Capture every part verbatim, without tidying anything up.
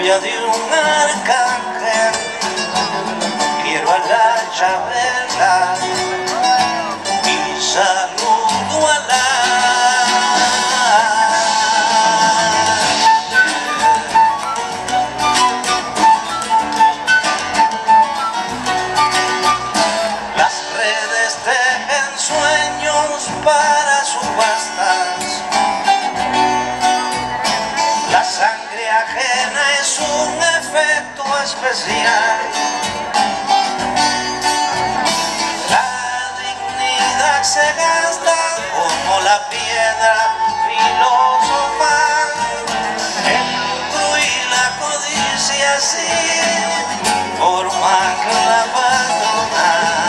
novia de un arcángel, quiero a la Chabela y saludo a la las redes tejen sueños para subastas. La sangre ajena es un efecto especial. La dignidad se gasta como la piedra filosofal. El lucro y la codicia sí forman la patronal.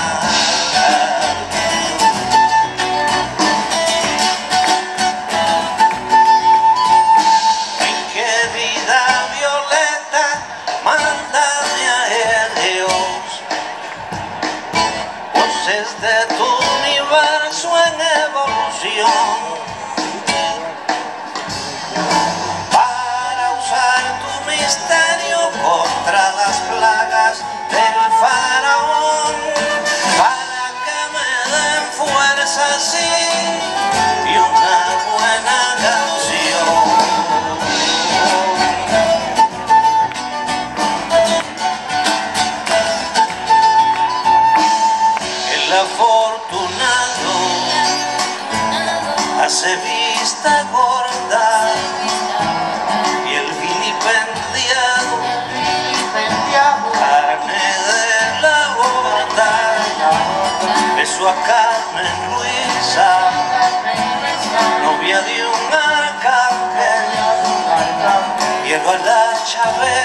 De tu universo en evolución, para usar tu misterio contra las plagas del faraón, para que me den fuerza así y una buena canción. El afortunado hace vista gorda y el vilipendiado carne de la borda. Beso a Carmen Luisa, novia de un arcángel, quiero a la Chabela